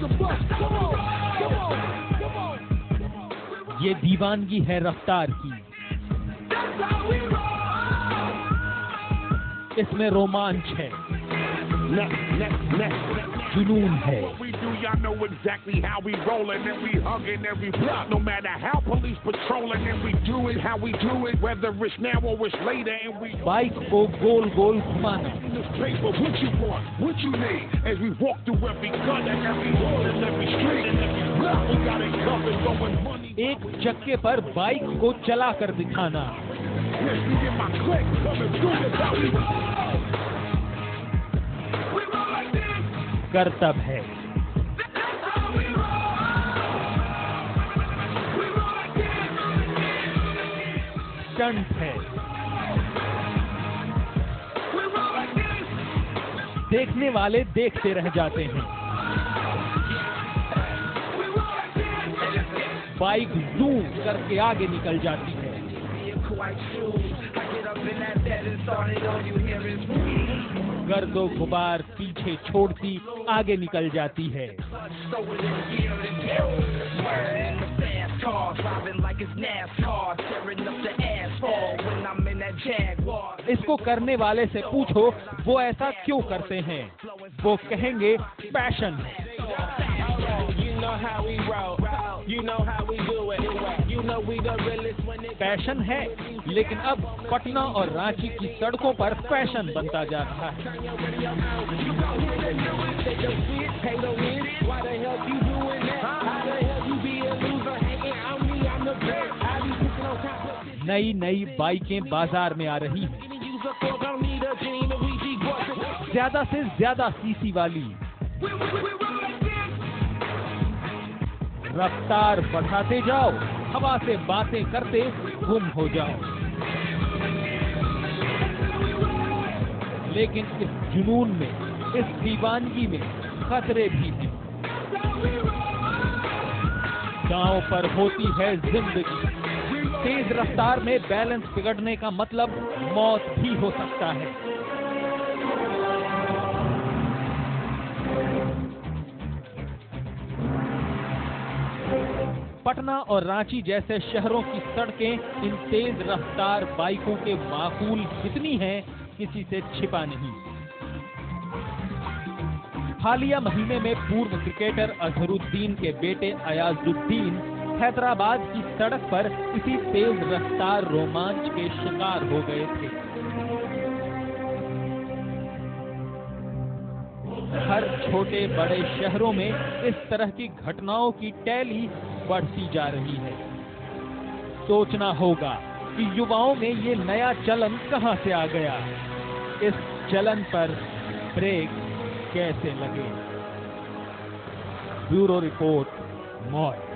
ये दीवानगी है रफ्तार की, इसमें रोमांच है, जुनून है। Y'all know exactly how we rollin' and we huggin' every block. No matter how police patrolling and we do it how we do it, whether it's now or it's later and we. Bike को गोल गोल घुमाना। What you want, what you need, as we walk through every gun and every hood and every street and every block, we got it covered, throwing money. एक चक्के पर bike को चला कर दिखाना। Yes, you get my click coming through this how we roll. We roll like this. कर्तव्य है। Stunt है। देखने वाले देखते रह जाते हैं। बाइक जूम करके आगे निकल जाती है। गर्दो गुबार पीछे छोड़ती आगे निकल जाती है। इसको करने वाले से पूछो वो ऐसा क्यों करते हैं, वो कहेंगे पैशन है। पैशन है, लेकिन अब पटना और रांची की सड़कों पर फैशन बनता जा रहा है। नई नई बाइकें बाजार में आ रही हैं, ज्यादा से ज्यादा सीसी वाली। रफ्तार बढ़ाते जाओ, हवा से बातें करते गुम हो जाओ। लेकिन इस जुनून में, इस दीवानगी में खतरे भी हैं। गांव पर होती है जिंदगी। तेज रफ्तार में बैलेंस बिगड़ने का मतलब मौत भी हो सकता है। पटना और रांची जैसे शहरों की सड़कें इन तेज रफ्तार बाइकों के माकूल कितनी हैं, किसी से छिपा नहीं। हालिया महीने में पूर्व क्रिकेटर अजहरुद्दीन के बेटे अयाजुद्दीन हैदराबाद की सड़क पर इसी तेज रफ्तार रोमांच के शिकार हो गए थे। हर छोटे बड़े शहरों में इस तरह की घटनाओं की टैली बढ़ती जा रही है। सोचना होगा कि युवाओं में ये नया चलन कहां से आ गया, इस चलन पर ब्रेक कैसे लगे। ब्यूरो रिपोर्ट, मौत।